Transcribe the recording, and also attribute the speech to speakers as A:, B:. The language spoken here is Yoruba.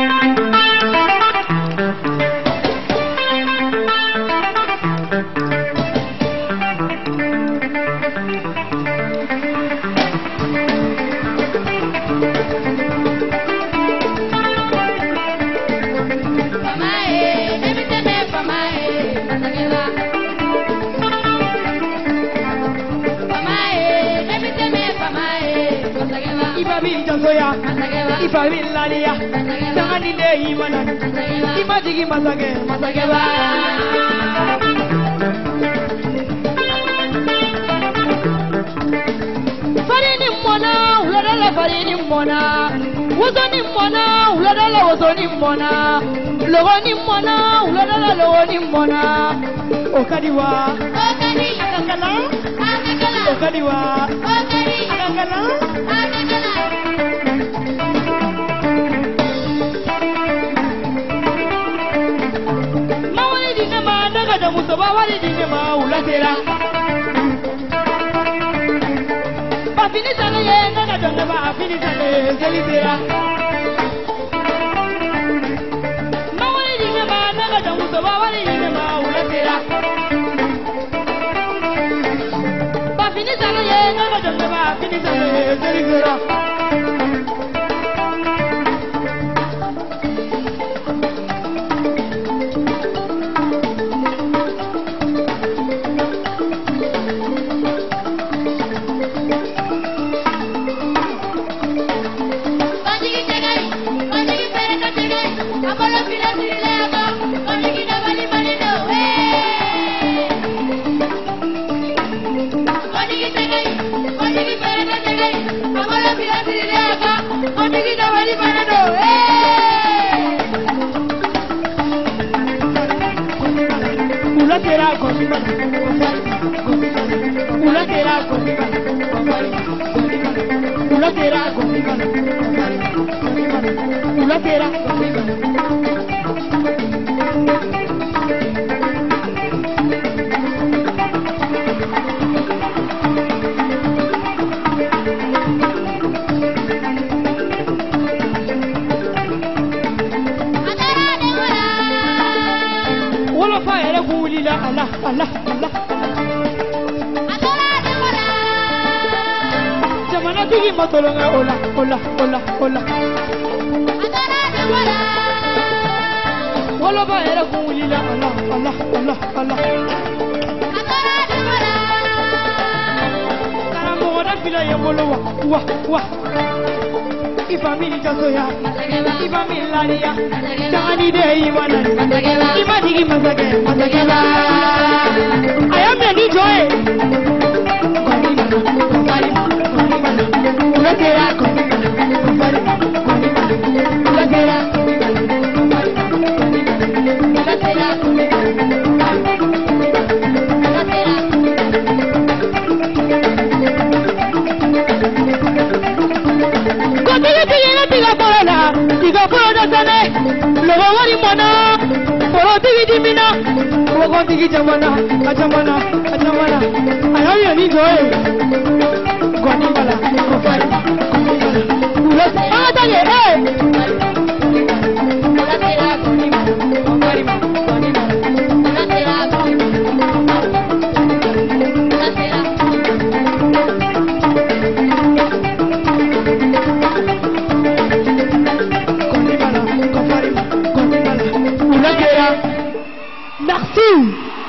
A: Ifamilalia, tangani de imana, imajigi masage, masage ba. Farini mona, uladala farini mona, wozoni mona, uladala wozoni mona, logoni mona, uladala logoni mona. Okadiwa, okadi, akangala, akangala. Okadiwa, okadi, akangala, akangala. Musoba wali dinema ulatera ba fini sale ye naga donne ba fini sale zelitera ma wali dinema naga donne musoba wali dinema ulatera ba fini sale ye naga donne ba fini sale zelitera Matolonga ola ola ola ola adara de wala wala ba era kumulila ala ala ala ala adara de wala kana mo wala bila ya bolo wa wa ifamili jasoya ifamili lania tani de imana imani masage masagela ayame ni joy Ulatera conmigo, ulatera, ulatera conmigo, ulatera. Contigo tiga por la tane, luego wari mona, por tiga dimina, luego tiga jamana, ajamana, ajamana. Ayaw ni joy. Guanimala, kofai, ulat, adanye, ulatera, guanimala, kofai, guanimala, ulatera, ulatera. Guanimala, kofai, guanimala, ulatera. Merci.